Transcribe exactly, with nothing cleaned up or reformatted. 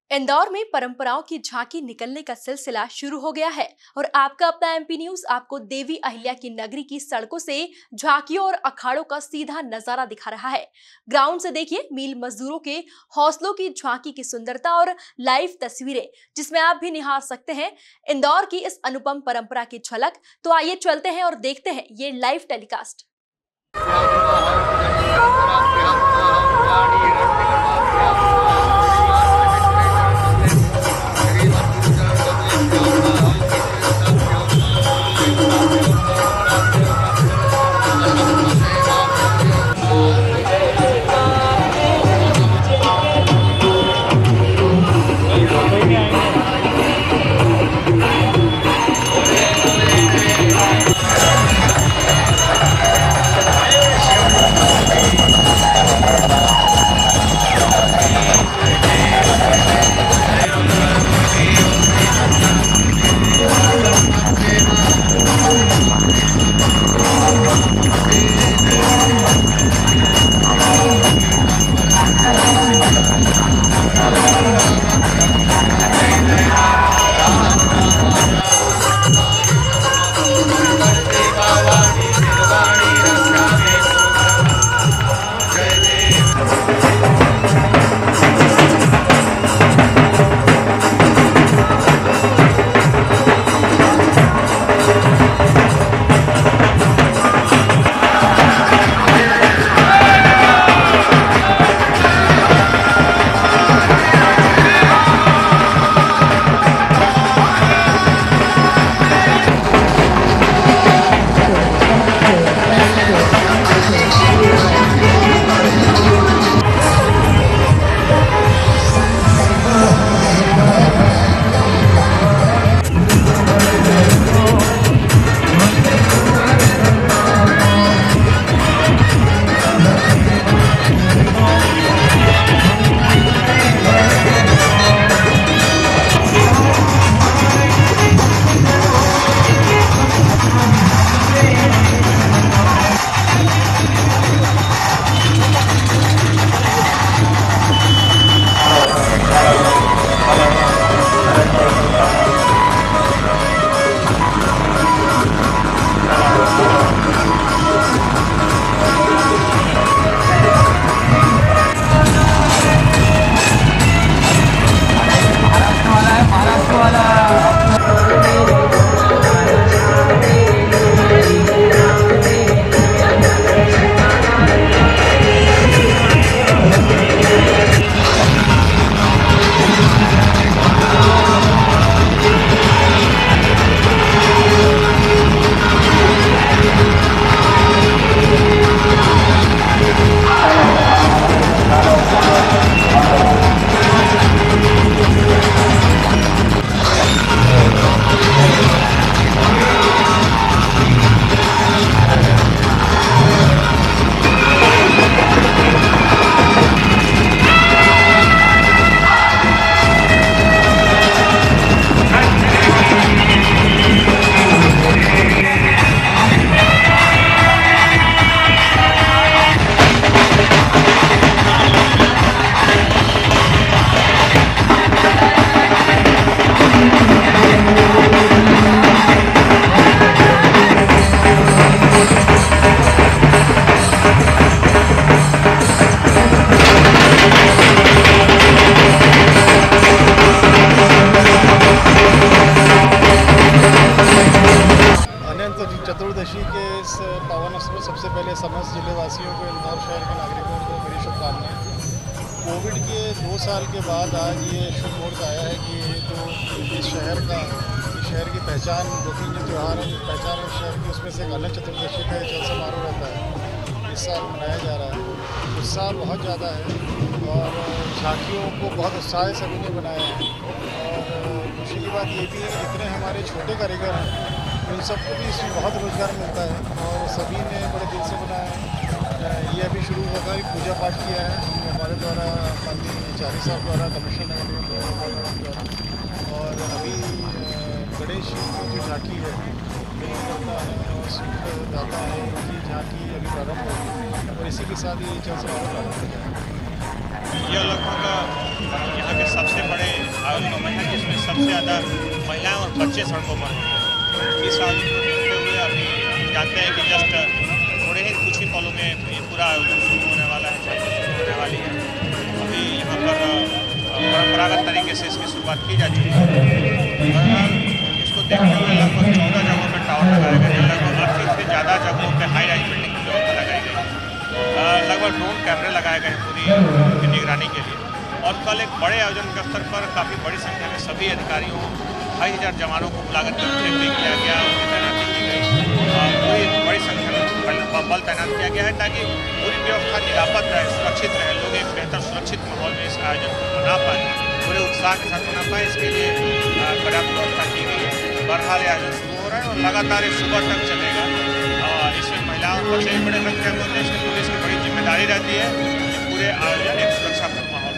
इंदौर में परंपराओं की झांकी निकलने का सिलसिला शुरू हो गया है और आपका अपना एमपी न्यूज आपको देवी अहिल्या की नगरी की सड़कों से झांकियों और अखाड़ों का सीधा नजारा दिखा रहा है। ग्राउंड से देखिए मील मजदूरों के हौसलों की झांकी की सुंदरता और लाइव तस्वीरें, जिसमें आप भी निहार सकते हैं इंदौर की इस अनुपम परंपरा की झलक। तो आइए चलते हैं और देखते हैं ये लाइव टेलीकास्ट। चतुर्दशी के इस पावन अवसर पर सबसे पहले समस्त जिलेवासियों को, इंदौर शहर के नागरिकों को मेरी शुभकामनाएं। कोविड के दो साल के बाद आज ये शुभ मुहूर्त आया है कि ये जो इस शहर का इस शहर की पहचान, दो तीन जो त्यौहार है पहचान है शहर की, उसमें से एक अनंत चतुर्दशी का जल समारोह रहता है, इस साल मनाया जा रहा है। उत्साह बहुत ज़्यादा है और झांकियों को बहुत उत्साह से सभी ने बनाया है। और खुशी की बात ये भी है कि जितने हमारे छोटे कारीगर हैं उन सबको भी इसमें बहुत रोज़गार मिलता है और सभी ने बड़े दिल से बनाया है। ये अभी शुरू होगा, पूजा पाठ किया है हमारे द्वारा, माननीय आचार्य साहब द्वारा, कमिश्नर द्वारा, और अभी गणेश की जो झांकी है करता है और सूट गाता है, उनकी झांकी अभी प्रारंभ होगी और इसी के साथ ये जल समारोह प्रारंभ हो जाएगा। यह लगभग यहाँ के सबसे बड़े आयोजन का है जिसमें सबसे ज़्यादा महिलाएं और बच्चे सड़कों पर होते हैं। इस आयोजन को देखते हुए अभी हम जानते हैं कि जस्ट थोड़े ही कुछ ही पलों में ये पूरा आयोजन शुरू होने वाला है, झांकी शुरू होने वाली है। अभी यहाँ पर परंपरागत तरीके से इसकी शुरुआत की जा चुकी है। बहरहाल इसको देखते हुए लगभग चौदह जगहों पर टावर लगाए गए हैं, लगभग अस्सी से ज़्यादा जगहों पर हाई राइज बिल्डिंग की व्यवस्था लगाई गई है। लगभग ड्रोन कैमरे लगाए गए हैं पूरी की निगरानी के लिए। और कल एक बड़े आयोजन के स्तर पर काफ़ी बड़ी संख्या में सभी अधिकारियों ढाई हज़ार जवानों को बुलाकर चेक भी किया गया, उनकी तैनाती की गई। पूरी बड़ी संख्या में बल तैनात किया गया है ताकि पूरी व्यवस्था निरापद रहे, सुरक्षित रहे, लोग एक बेहतर सुरक्षित माहौल में इस आयोजन को मना पाएँ, पूरे उत्साह के साथ मना पाएँ। इसके लिए पर्याप्त व्यवस्था की गई है। बहरहाल ये आयोजन शुरू हो रहा है और लगातार ये सुबह तक चलेगा। इसमें महिलाओं को बड़ी संख्या में होते हैं, इसमें पुलिस की बड़ी जिम्मेदारी रहती है कि पूरे आयोजन एक सुरक्षा